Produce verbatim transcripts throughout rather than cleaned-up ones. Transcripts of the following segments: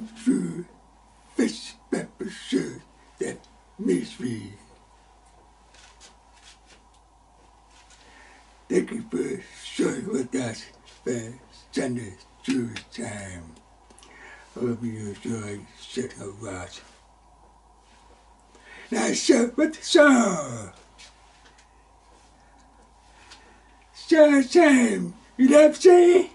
through fish pepper shirt that mystery. Thank you for sharing with us for Sunday Jewish time. I hope you enjoyed Schutt a lot. Now Schutt with the song. Summer time, you love saying?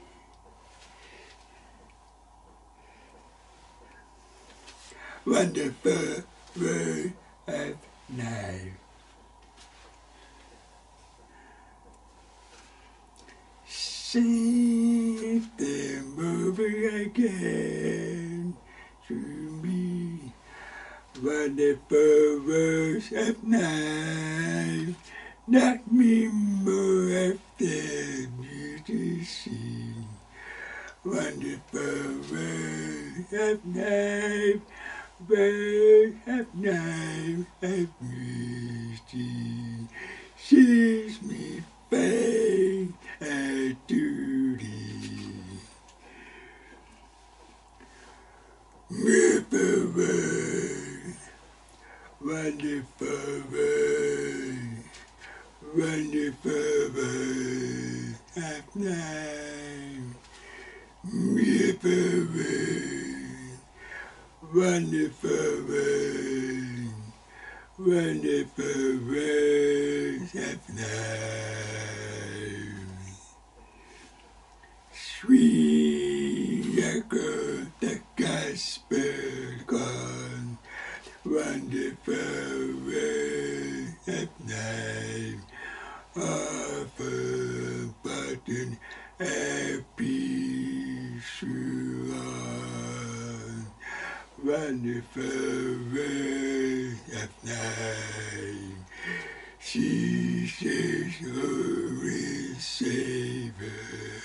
Wonderful word of life. See the movie again to me. Wonderful words of life. Not me more of the beauty scene. Wonderful words of life. Words of life of beauty. Sees me faith and duty. Wonderful word, wonderful word, wonderful word of life. Wonderful word, wonderful word, wonderful words of life. Sweet echo the gospel gone, wonderful words of life. Offer button happy sure. Wonderful words of life. Jesus, Holy Savior,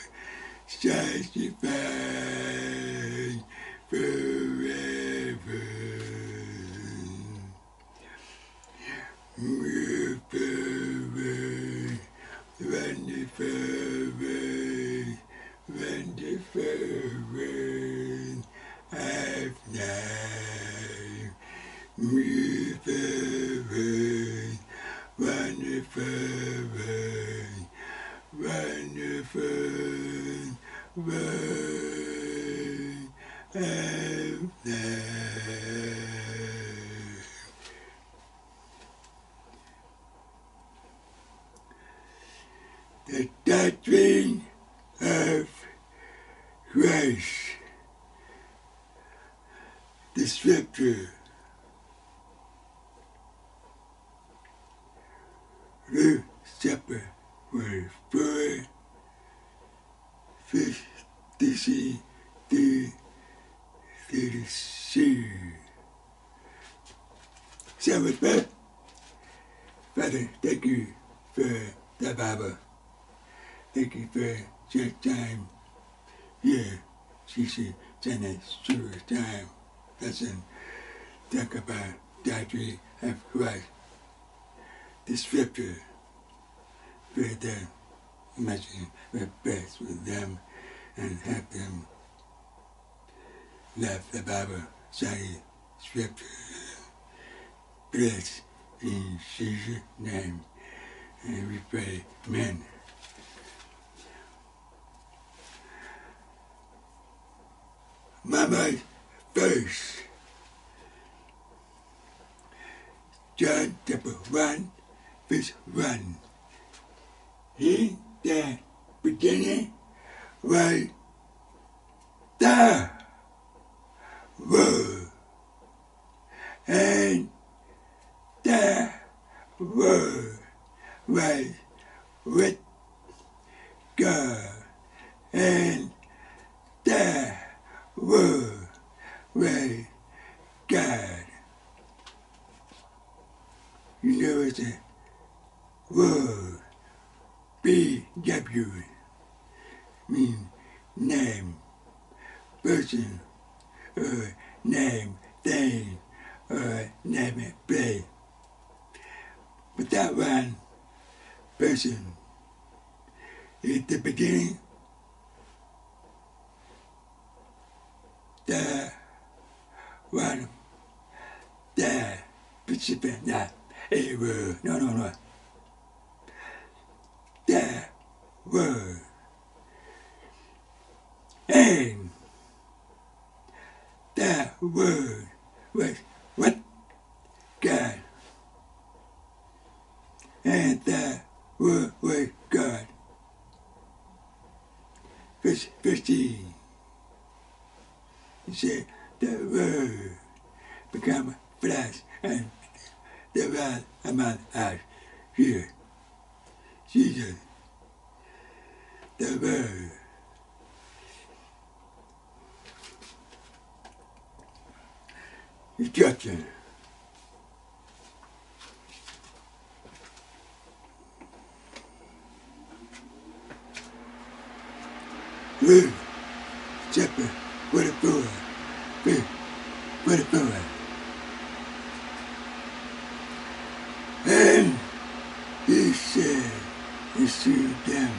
sanctified forever. Wonderful word, wonderful word, wonderful word of life. Wonderful word, wonderful word, wonderful word of life. The doctrine of Christ. The scripture. The supper was four, fifty, thirty, thirty-two. Sabbath, Father, thank you for the Bible. Thank you for your time here. She said, Sunday Jewish time. Lesson, talk about doctrine of Christ. The scripture for them, imagine we're best with them and help them love the Bible, study scripture. Bless in Jesus' name. And we pray, amen. Mama first. John chapter one, verse one. In the beginning was the Word, and the Word was with God, and the Word was God. You know it's a word, B W, mean name, person, or name, thing, or name, place. But that one, person, at the beginning, the one, the Pacific, not a word, no, no, no. The word, and the word was what? God. And the word was God. Verse fifteen. He said, the word became flesh and dwelt among us here. Jesus, the word. Instruction. Luke chapter forty-four, verse forty-four. And he said unto them,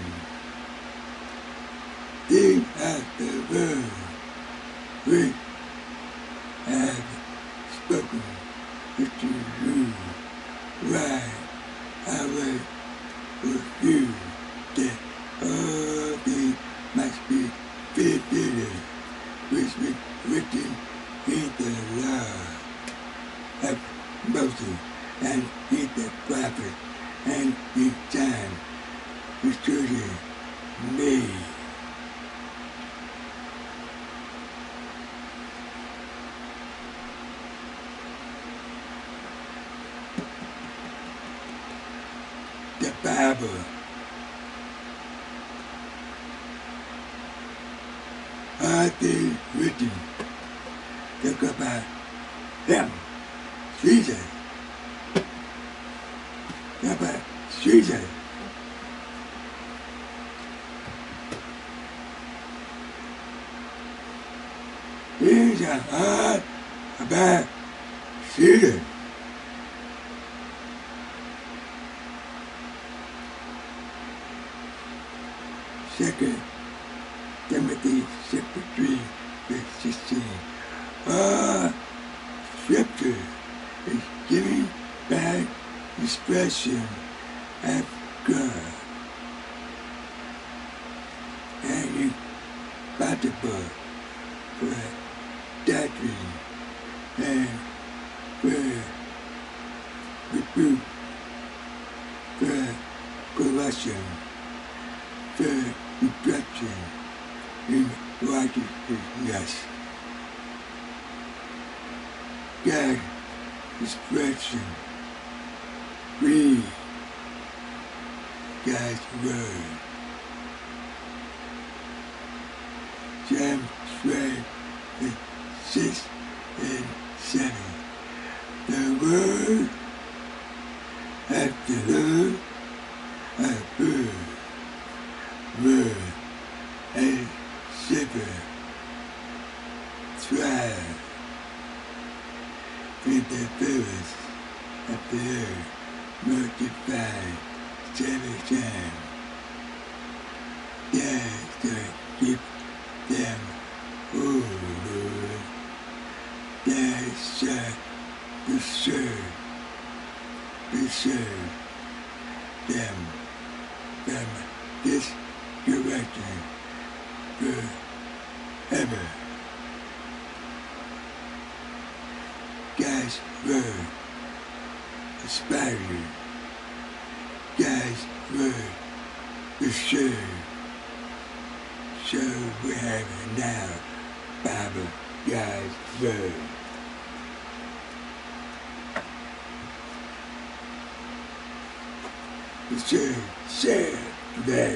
these are the words which I have spoken unto you, while I was with you, that all things must be fulfilled, which was written in the law of Moses and in the prophets and in time concerning me. The Bible. All things written talk about him, Jesus. Talk about Jesus. These are all about Jesus. Second Timothy chapter three, verse sixteen. All scripture is given by expression of God and infallible for doctrine and for reproof, for correction, for instruction in righteousness. God's expression. Read God's word. James twelve, six and seven. The word of the Lord are good. Word and shepherd thrive in the birds of the earth, multiplied seven times. Yes, God, keep them, oh Lord. Thou shalt preserve, preserve them from this direction forever. God's word inspired. God's word is sure. So we have it now, Bible, God's word. It's sure, share today.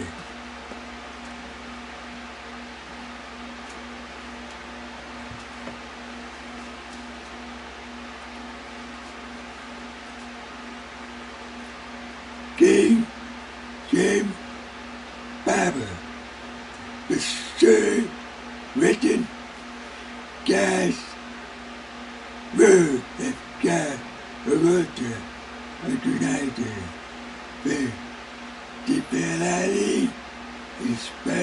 King James Bible is sure written God's word that God wrote to and united with divinity,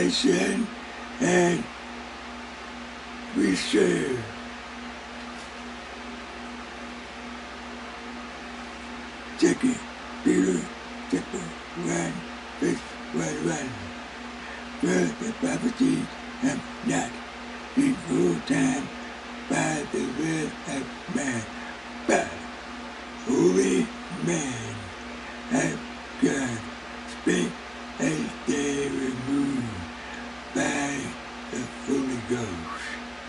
inspiration, and reserve. Second Peter chapter one, verse one. For the prophecies have not been old time by the word of man, but holy men have God spake as they were moved by the Holy Ghost.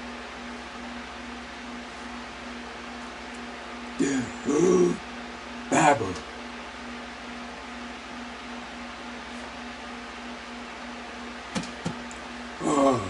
The whole Bible oh,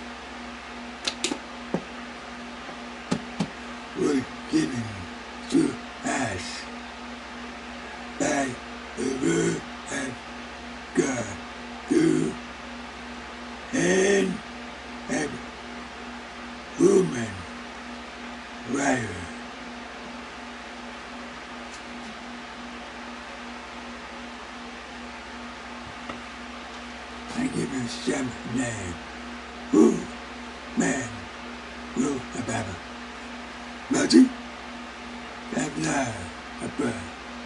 was given to us by the word of God through hand of human writer. I give you some name. Who man wrote the Bible? Moses, Babylon, above.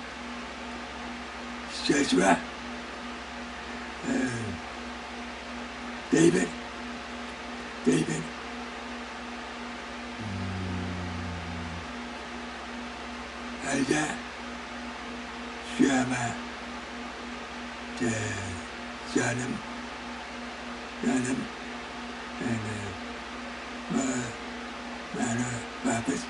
Joshua, uh, David, David, Isaiah, Shammah, Sodom, Sodom, and uh, uh, minor prophets,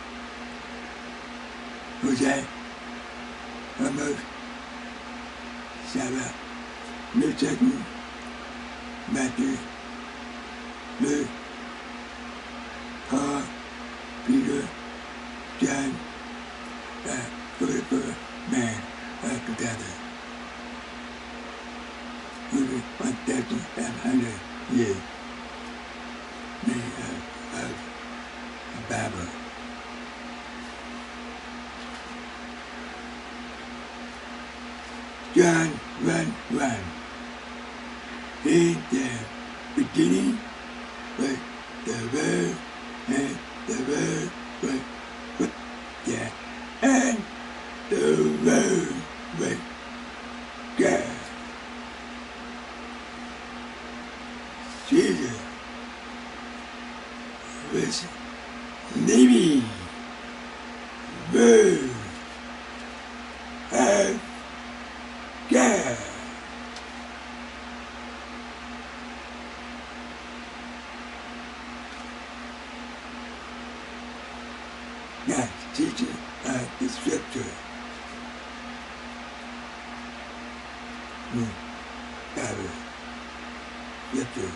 Hosea, Amos, Sarah, New Testament, Matthew, Luke, Paul, Peter, John, uh, forty-four men are together. Over one thousand five hundred years made of, of the Bible. John one one. In the beginning was the Word, and the Word was with God, and the Word was God. Jesus was living Word of God. Now, teaching of the Scripture. Bible, Scripture.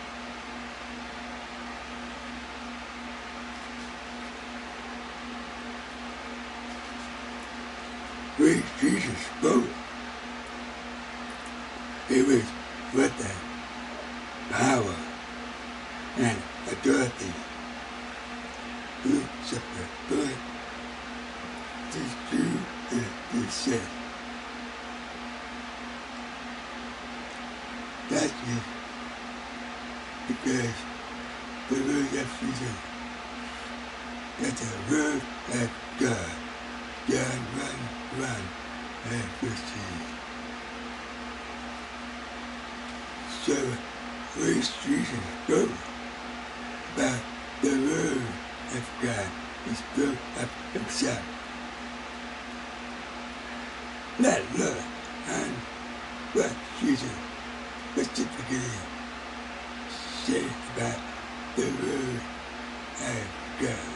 When Jesus spoke, it was with the power and authority. Who suffered good, this Jew and this sin. That is because the word of Jesus, that's the word of God. John one one and fifteen. So, when Jesus spoke about the word of God, he spoke of himself. Not Lord, and what Jesus specifically said about the word of God.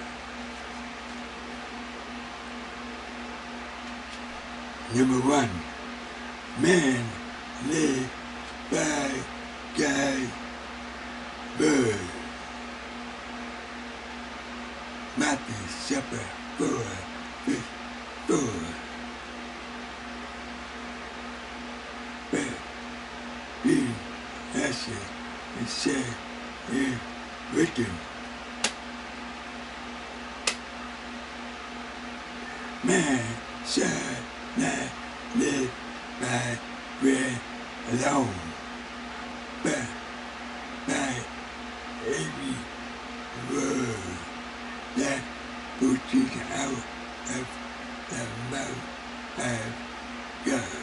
Number one, man lives by God's word. Matthew chapter four, verse four. But he answered and said, it is written, man shall not live by bread alone, but by every word that proceeds out of the mouth have God.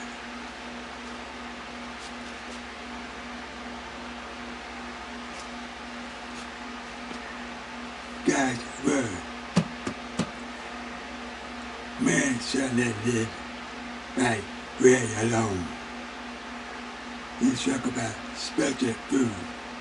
God's word. Man shall not live by bread alone. He talk about spiritual food.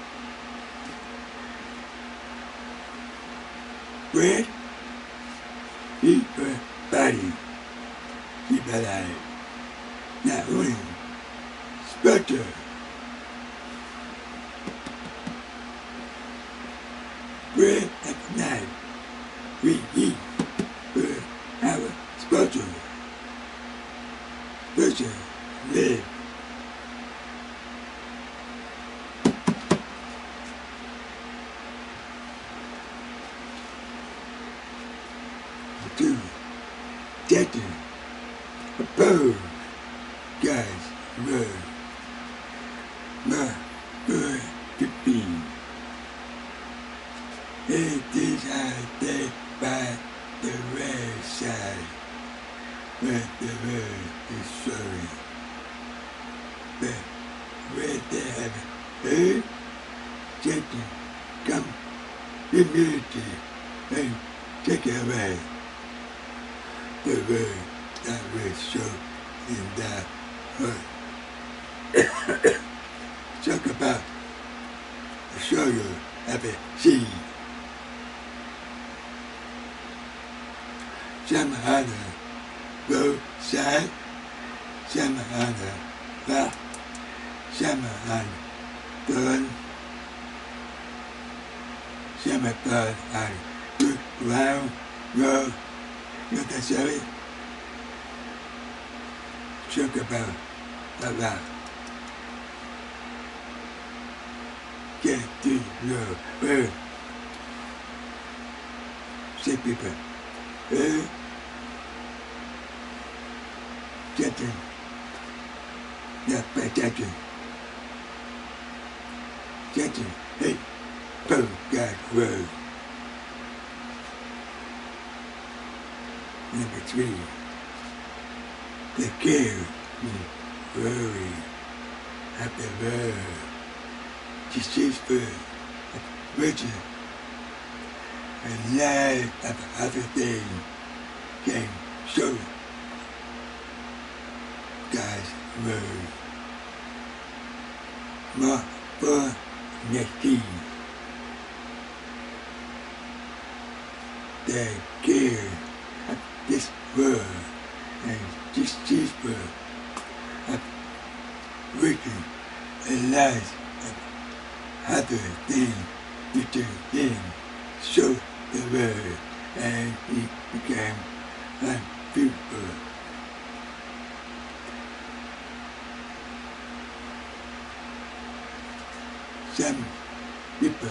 Bread, eat for body, keep alive. Not only spiritual. Bread at night, we eat for our spiritual. Spiritual live. Two, Doctrines, above God's word. My word fifteen. It is I day by the red side, where the word is sorry. But where they have heard, Satan come humility and take away the word that will show in that heart. Talk about the sugar of a seed. Some other road side, some other rock, some other burn, some other good ground, road. You know what that's it? Talk about a lot. Get to know earth. Say people, earth, getting that protection. Getting, hey, both God's word. Number three, the care and worry of the world, deceitful, riches, and life of other things can show God's word. More for next team. The care of this world and this this world of wicked and lies of other things which are in show the word, and he became unfruitful. Some people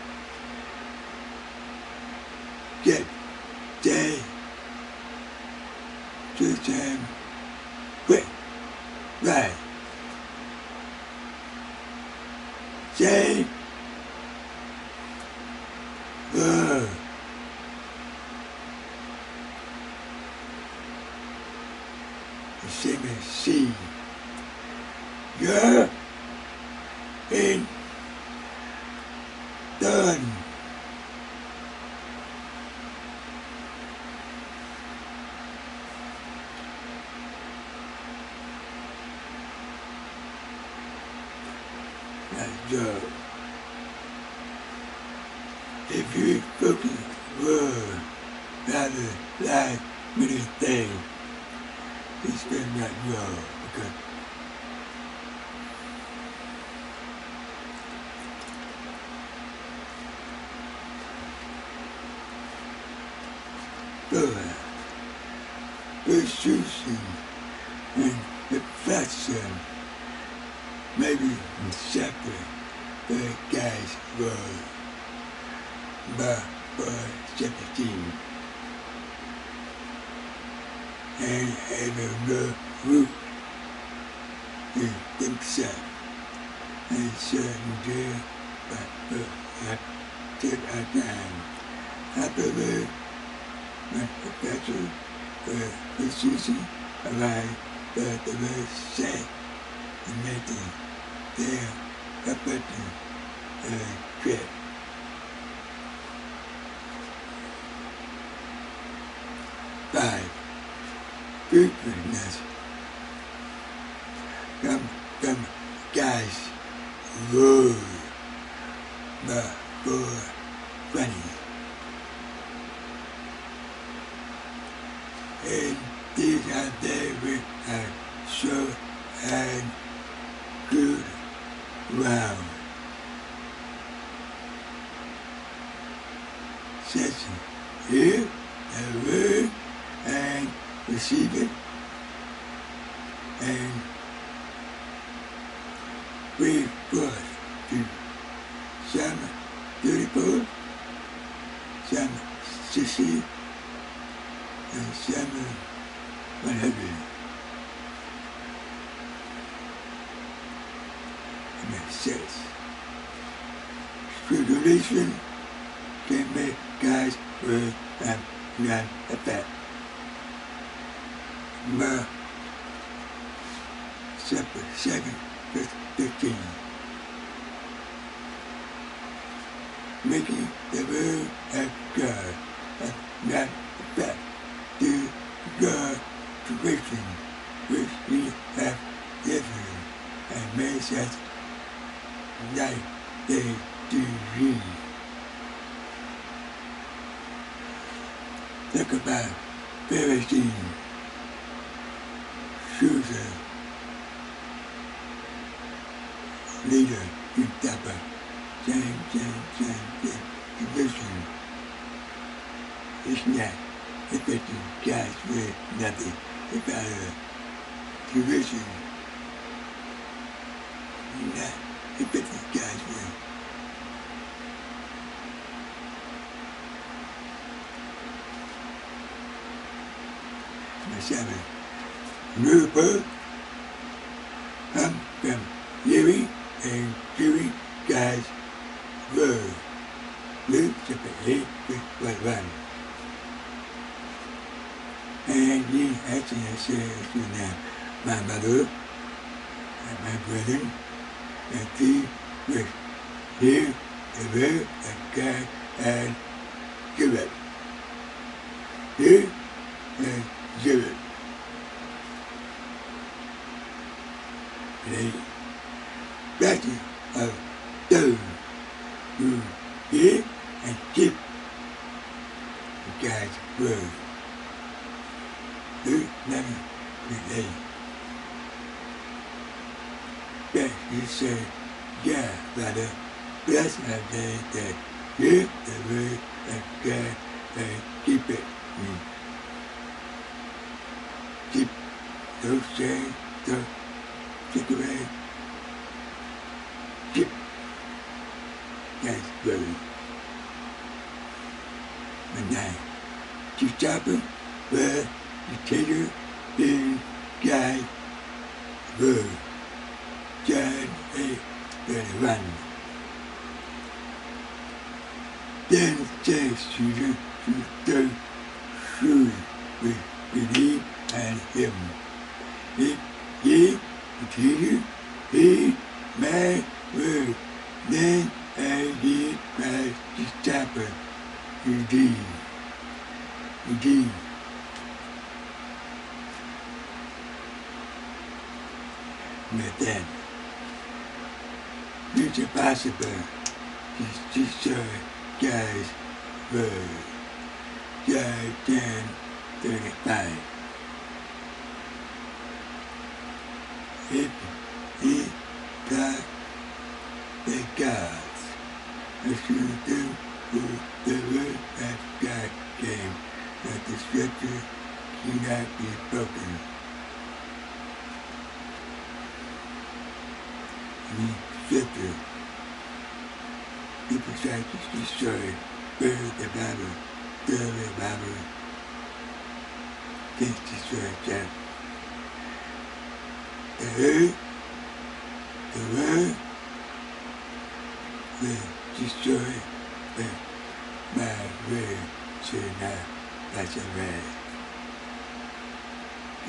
get day to time quick, right? Say, word. The same as seed. You're in done. That's job. If you focus word rather like many things, it's still not wrong because good persuasion and affection, maybe separate the guy's word by verse seventeen, and having no root in themselves, and certain good but at a time. I believe my professor, uh, physician, arrive at the word set and making their affecting a trip. Five, truthfulness. Come, come, guys, whoa, but for funny. And these are they which are so and good round. Session. Hear the word and receive it and bring forth to Psalm thirty-four, Psalm sixty, and Psalm one hundred. And it says, tribulation can make God's word have none effect. Mark chapter seven, verse fifteen. Making the word of God have not effect to God's creation, which He hath given, and made such like they do read. Think about Pharisees, Schutt, leader in Tapa, same, same, same, same condition. It's not affecting God's word, nothing about a tradition. Not affecting God's word. Number seven, miracle come from hearing and doing God's word. Luke chapter eight, verse one. And he actually says to them, my mother and my brethren, and these which hear the word of God and give it. Hear and give it. The blessing of those who hear and keep God's word. Luke eleven, verse eight. Yes, he said, yeah, Father, blessed are they that hear the word of God and keep it. Mm. Keep those sayings, those take away. Keep God's word. And now, to stop it, where the teacher is God's word. John eight, thirty-one. Then says Peter to those who will believe on him, if ye continue in my word, then are ye my disciples indeed. Indeed. But then, it's impossible to destroy God's word. John ten, thirty-five. If he taught the gods, as you do who the word of God came, that the scripture cannot be broken. The scripture, people try to destroy, burn the Bible, throw the Bible, can't destroy that. The word, the word will destroy the my word should not pass away.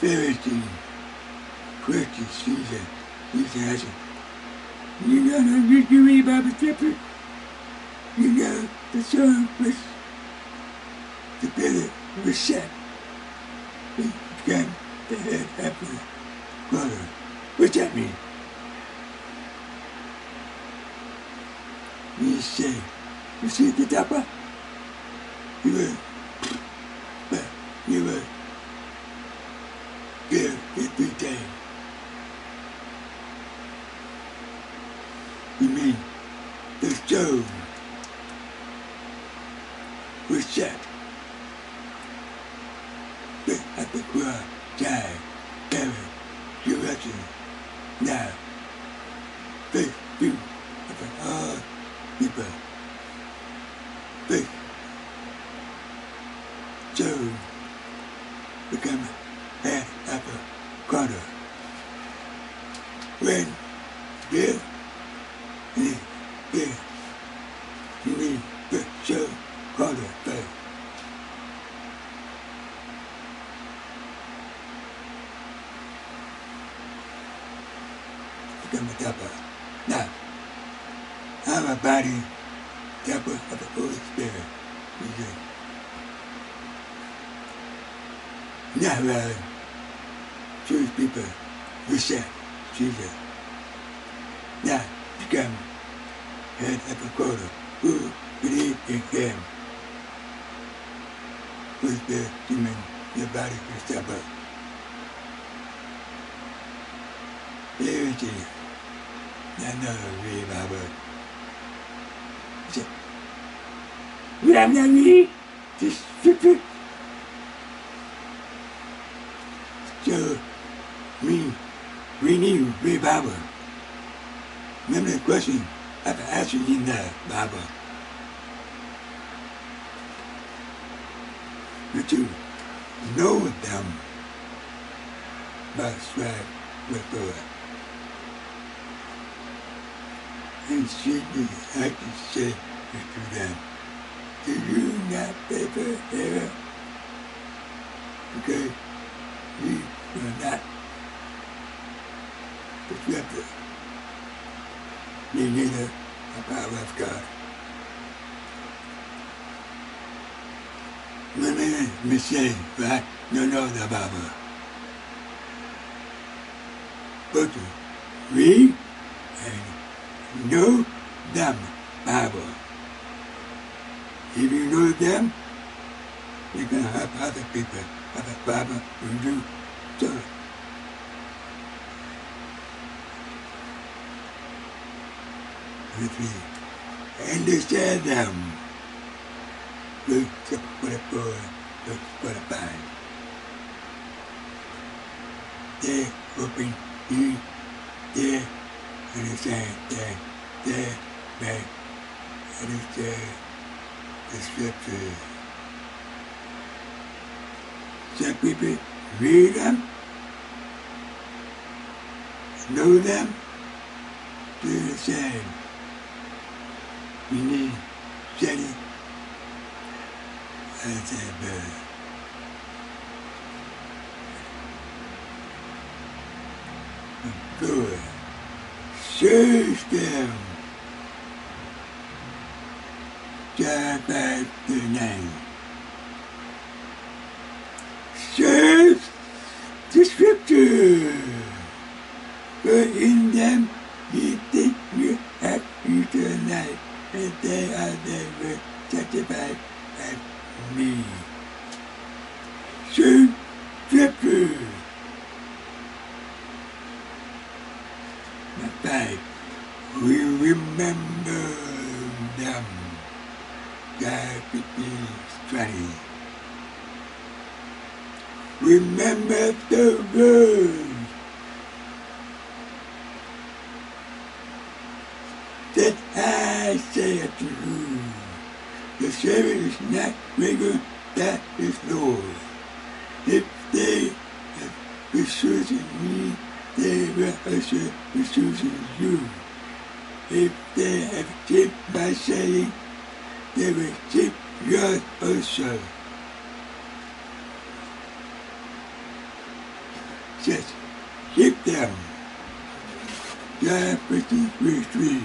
Pharisee question Jesus. Jesus asked him, you know, no, you, you read Bible scripture? You know, the son was, the brother was set. He became the head after the brother. What's that mean? He said, you see the dapper? He was, but he was good every day. You mean the stone was set. But at the cross, died, buried, resurrection. Now, faith, you, upon all people. Faith, stone, become head after quarter. When death, and death, you mean the stone, quarter, faith. Become a dapper. Now, I'm a body temple of the Holy Spirit. Now, uh, Jewish people reject Jesus. Now, become head of the quarter who believe in him. Who's the human, the body of the temple. There it is. I know the read my word. Would I not read this scripture? So, we, we need read Bible. Remember the question I've asked you in the Bible. But to know them by strive with God. And she did have to say to them, do you not ever ever? Because you will not accept it. You neither the power of God. My man, Michelle, right? You know the Bible. But to read and know them Bible. If you know them, you're going to help other people have a Bible who do so. If you understand them, look for the poor, look for the blind. They're hoping you, they're understand, they're, they're, they understand the scriptures. Some people read them, know them, do the same. You need study as a bird. Good. Search them. John five to nine. Search the scripture, for in them ye think you have eternal life, and they are they will sanctified at me. Search scripture. Five. We remember them. God fifteen twenty. Remember the words that I say unto you. The servant is not greater than his Lord. If they have pursued me, they will also pursue you. If they have kept my saying, they will keep yours also. says, keep them. John fifty-three three.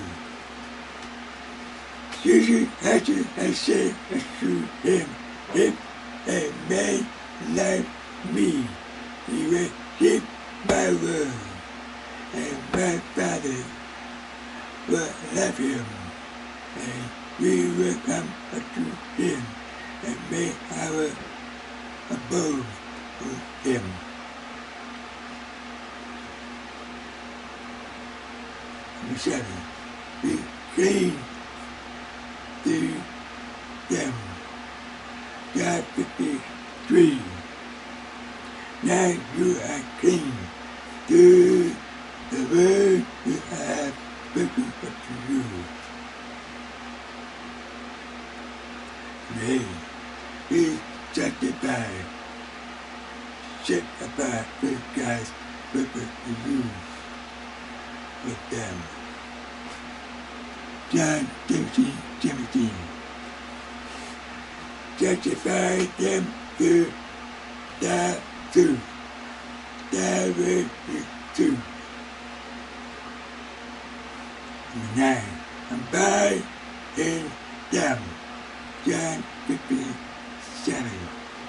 Jesus answered and said unto him, if a man love me, he will keep my word, and my Father will love him, and we will come unto him, and make our abode with him. Number seven, be clean to them. John fifty-three. Now you are clean to the word you have spoken unto you. Nay, be sanctified, set apart with God's purpose to use with them. John seventeen seventeen. Sanctify them through thy truth. Thy word is truth. Number nine. Abide in them. John fifteen seven.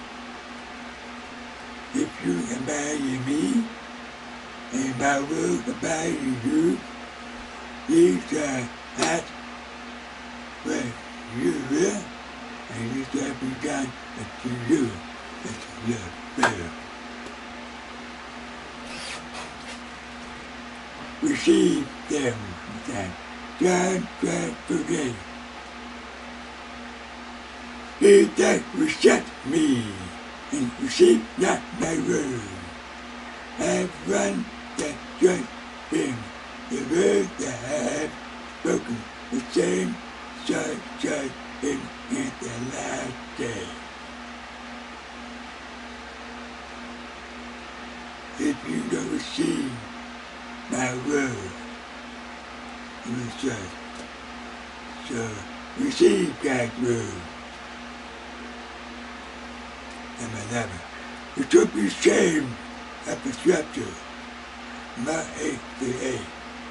If you abide in me, and my word abide in you, ye shall ask what you will, and it shall be done unto you as your will. Receive them, John twelve thirty-eight. He that rejects me and receive not my word, have one that judge him. The word that I have spoken, the same shall judge him in the last day. If you don't receive my word, you will judge. So receive God's word. Number eleven. You should be ashamed of the scripture. Mark eight to eight.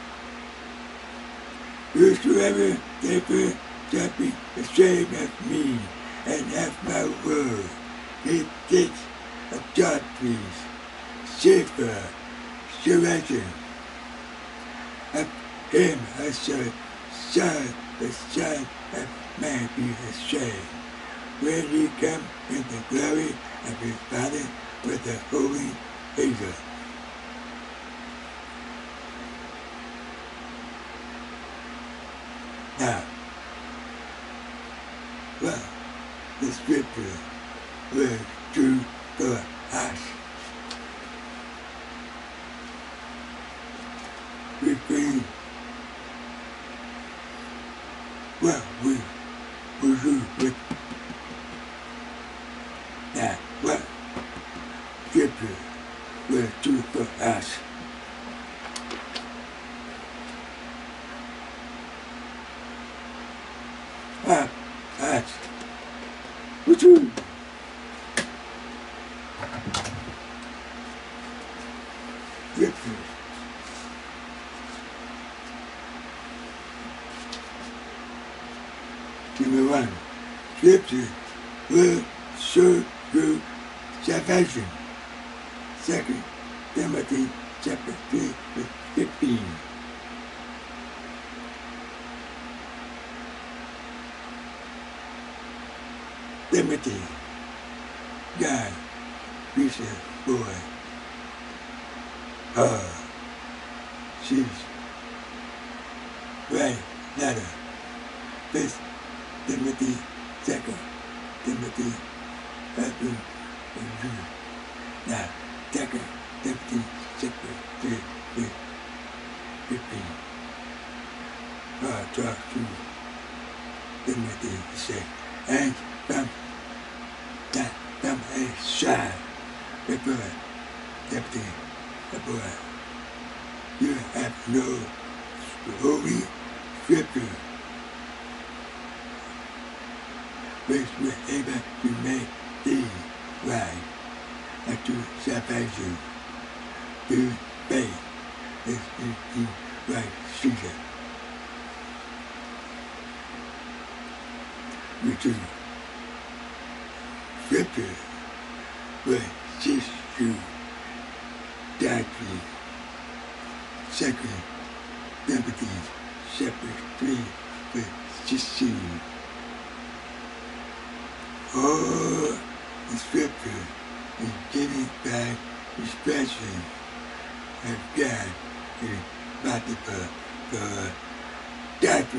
Whosoever therefore shall be ashamed of me and of my word, he thinks of Doctrines, silver, surrender. Of him I shall shine the Son of Man be ashamed, when he come in the glory of his Father with the holy angels. Now, well, the scripture was true for us. We bring, well, we will do with that, what scripture was true for us. Ah, that's what's true. Scripture. Number one, scripture will show you salvation. Second Timothy chapter three, verse fifteen. Timothy, God, Bishop, boy, uh, she's right, letter, First Timothy, Second Timothy, husband, and Jew. Now, Second Timothy, chapter three, verse fifteen. God talks to Timothy, he said, and from that, from a side, the boy, Timothy, the boy, you have no holy scripture which will able to make thee right unto salvation through faith. It's you like Caesar. Which is scripture will teach you doctrine. Second Timothy chapter three verse sixteen. All the scripture is given by expression of God is practical for doctrine.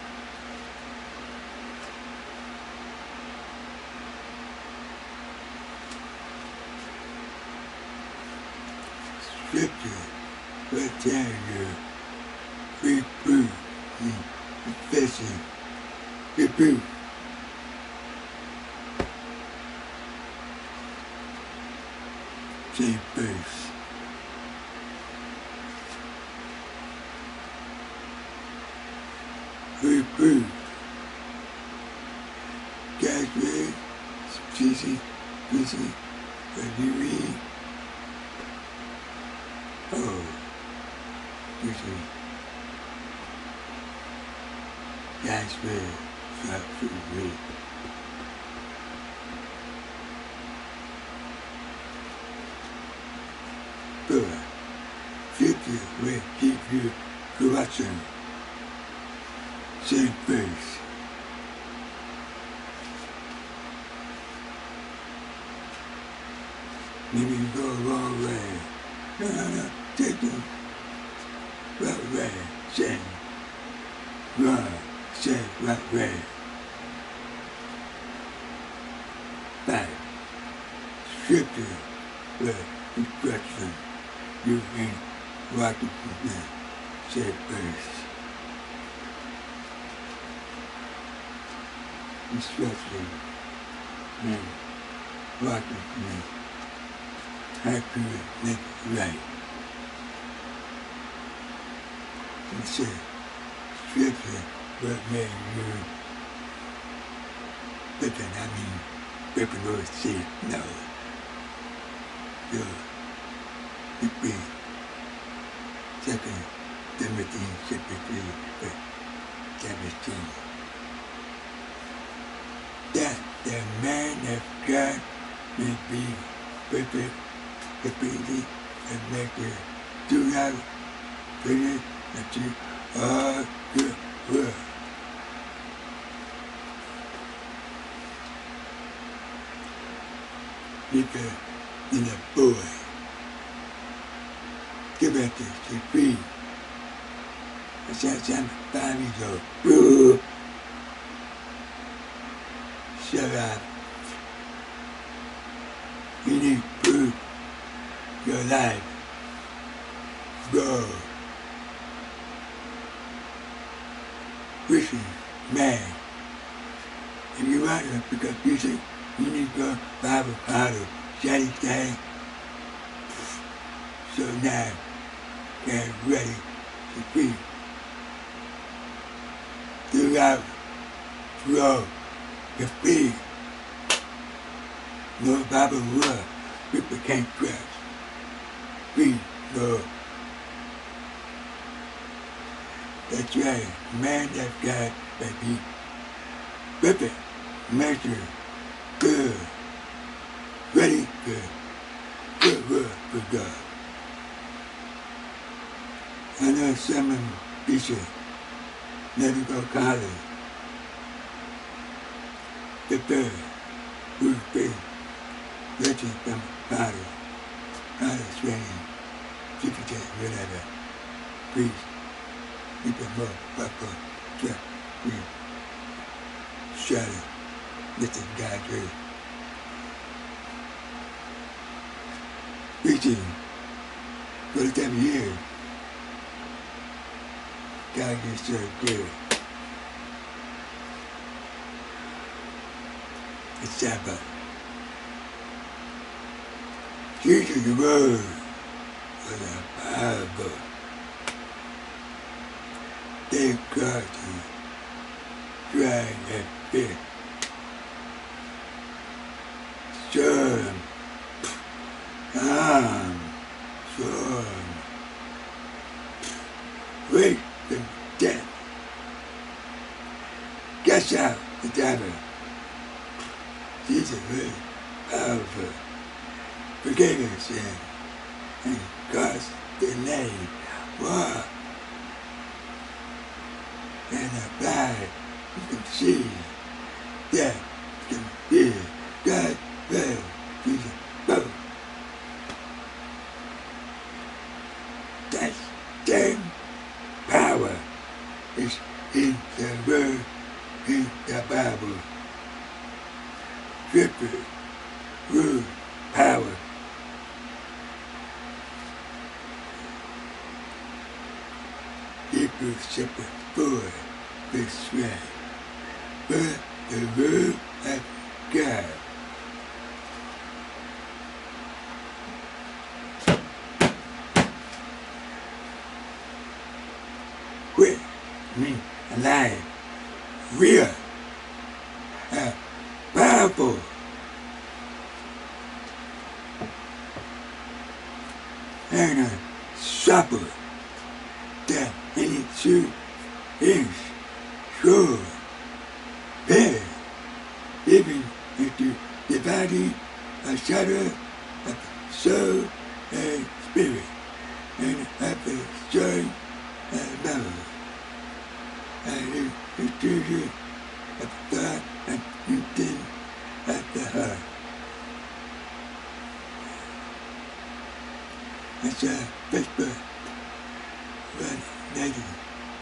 Scripture will tell you reproof and confession. Reproof. Same verse. Reproof. God's word, easy, easy, when you read. Oh, easy. God's word, not to read. Good. Scripture will keep you correction. Same verse. Maybe you go a wrong way. No, no, no. Take the right way. Say, wrong. Say, right way. Five. Scripture will instruction. You ain't righteousness. Say verse. Instruction and righteousness. How to make it right. It says, scripture will make you listen, I mean, people will say no. So, it be Second Timothy chapter three, verse seventeen. That the man of God may be perfect, completely, and make it do not finish until all good work. People in a boy. Give back to the free. I said, I'm five years old. Boo! Shut up. You need to prove your life. Go. Christian, man. If you want to pick up music, you need to go Bible Bible, study, study. So now, get ready to be throughout, grow, to be. No Bible word, people can't trust. Be, go. That's right, man that God may be perfect, measure, good, ready, good, good word for God. I know some teachers never go to college. The third, who's been letting them college, college training, certificate, whatever, please, people more, papa, check, please, shut it, listen to God's word. Preaching, for the time of year, God is so good. It's Sabbath. Jesus the word was a Bible. They got to try that bit. Son, I'm so very powerful. Forgive your sin and cause delay, war, and the blood you can see that you can hear God will Jesus both. That same power is in the word in the Bible. Scripture, word, power. Hebrews chapter four, verse one. But the word of God quick, mean alive, real, uh, powerful, and uh, supple that any two is sure, bear, even into dividing a shadow of soul and spirit, and of the joy and love, and the treasure of God and intent of the heart. That's a Facebook, but negative.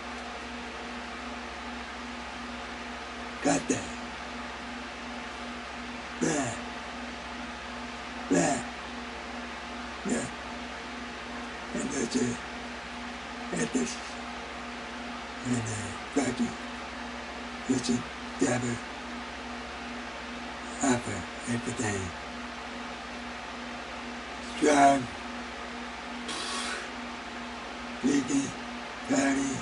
Got that. Blah. Blah. Yeah. And that's a ethics. And uh, practice. It's a dabber. Offer everything. Strong. Leaking. Party.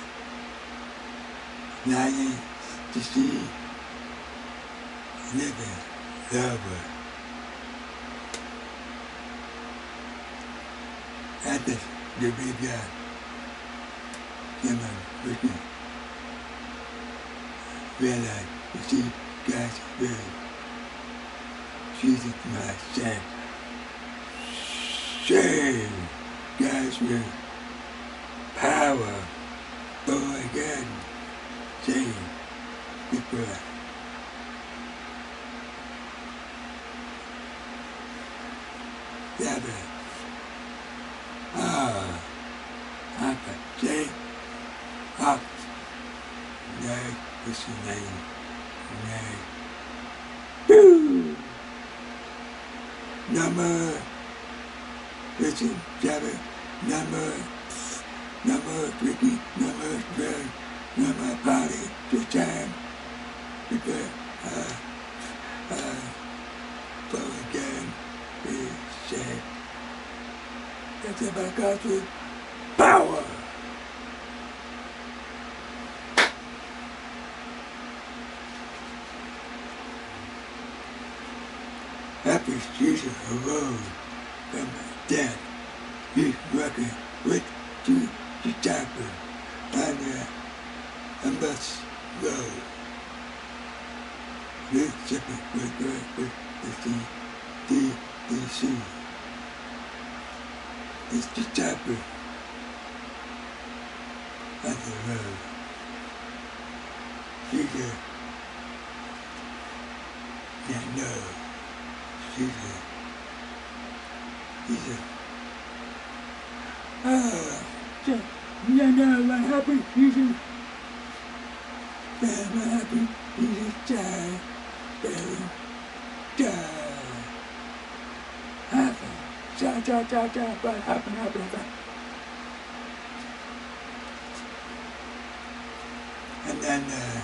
Lying. Deceive. Living. Lover. At the graveyard. Hammond written. Realize you see God's word. Jesus my son. Shame God's word. Power. Born again. Shame. Good brother. Dabber. Ah. Papa. Shame. Up. No. What's your name? No. Boo! Number. Listen, Dabber. Number. Number. Ricky. Number. Drug. Number. Party. This time. Prepare. Uh. Uh. Go again. Be said. That's about God's word. Power! After Jesus arose from death, he's working with two disciples on the Emmaus Road. This shepherd was going with the D D C. This disciple on the road. Jesus didn't know. Jesus, he said, oh, you know what happened, Jesus? Yeah, what happened? Jesus died, buried, died. Happened, died, died, died, died, what happened, happened, happened. And then, uh,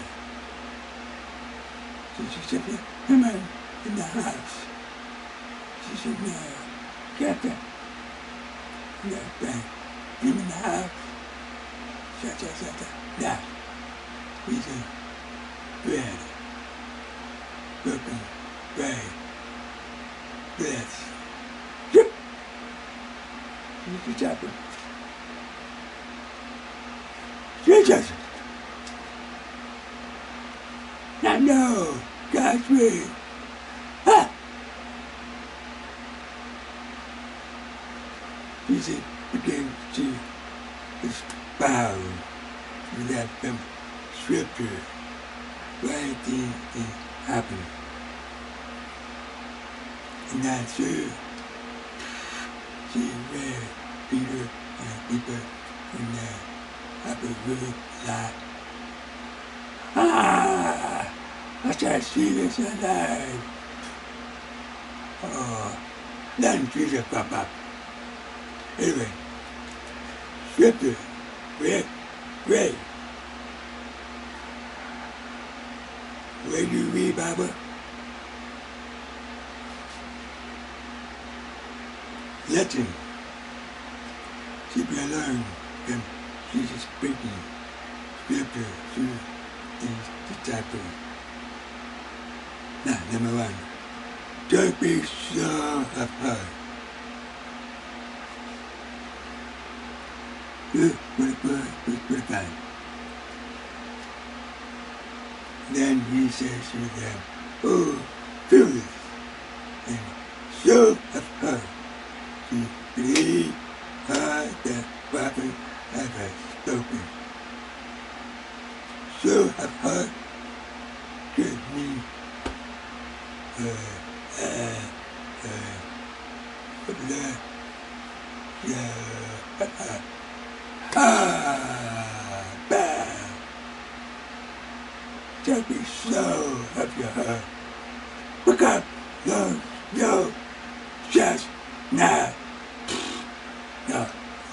Jesus said, Hammond in the house. She said, no, Captain. No, bang. Him in the house. Shut, shut, shut, shut. No. He's a bread. Broken bread. Breath. Ship. She's the chopper. Jesus. Now, no. God's way. Ha! Jesus began to expound that from Scripture why things happen. And that's true. She read Peter and people in there have a really lot. Ah! I try to see this alive. Oh, then Jesus pop up. Anyway, Scripture, read, read. Where do you read Bible? Lesson. People learn from Jesus speaking Scripture through these disciples. Now, number one, don't be sure of her. Good, good, good, good, good, good. Then he says to them, oh, foolish, and sure of her. To believe her that prophet has spoken. Sure of her could mean uh, uh, uh, the, uh, uh, ah, bad. Don't be so of your heart. Look up, no, no, just now. No.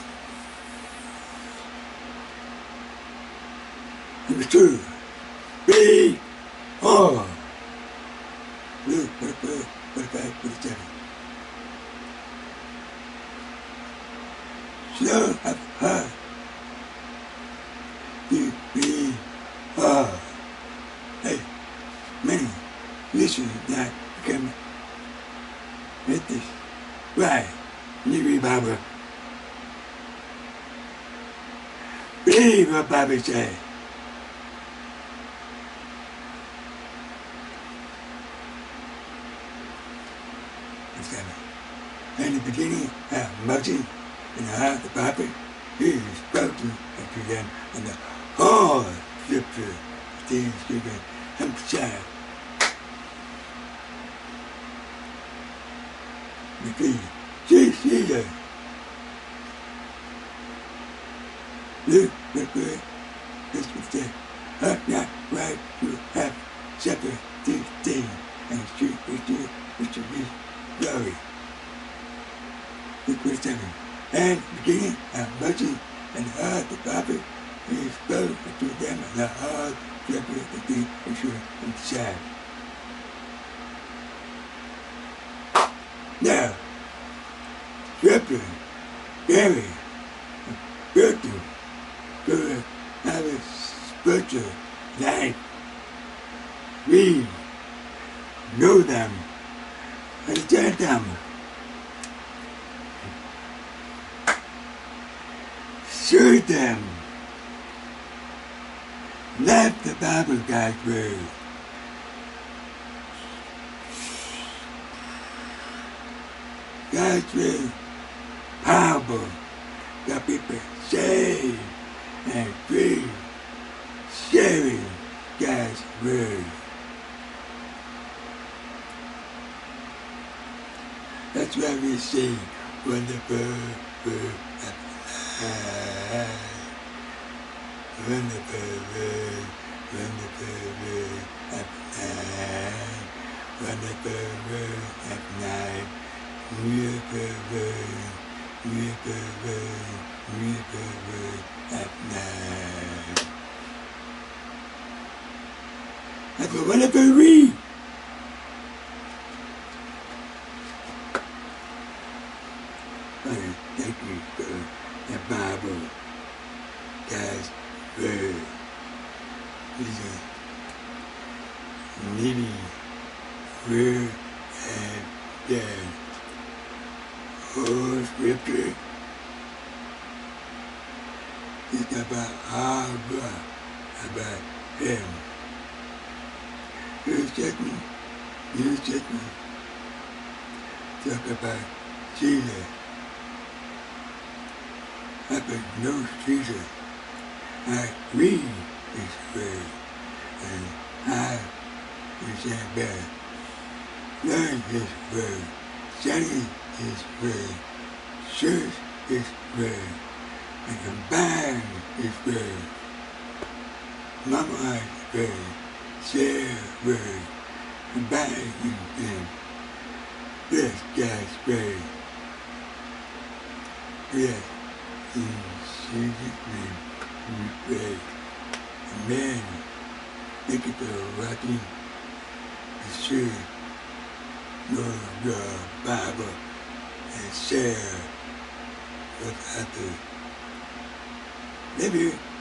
Number two, be all. Luke, forty-four, forty-five, forty-seven. Slow of heart to be all. Hey, many listeners that become with this. Why? You read Bible. Believe what Bible says. In the beginning, uh, Moses and the heart of the prophet, he spoke to them, and the whole Scripture, things given himself. Because Jesus, Luke, look good, this was said, ought not right to have separate these things, and should receive which of his glory. Luke forty-seven. And beginning of Moses and the heart of the prophet, he spoke to them and the heart separate the things which were himself. Now, Scripture, very spiritual, to have a spiritual life. Read, know them, understand them. Serve them. Let the Bible guide you. God's word, powerful, got people saved and free, sharing God's word. That's why we sing wonderful word of life. Wonderful word, wonderful word of life. Wonderful word of life. Miracle word, miracle word, miracle word of life. That's a wonderful read. Father, thank you for the Bible, God's word. It's a living word of God. Oh, Scripture is about our God, about Him. New Testament, New Testament, talk about Jesus. I put no Jesus. I read His word, and I present better. Learn His word, study His word, search His word, and combine His word. Memorize His word, share word, combine Him. Bless God's word. Yes, in Jesus' name we pray. Amen. Thank you for watching. Be sure know your Bible and share with others. Love you.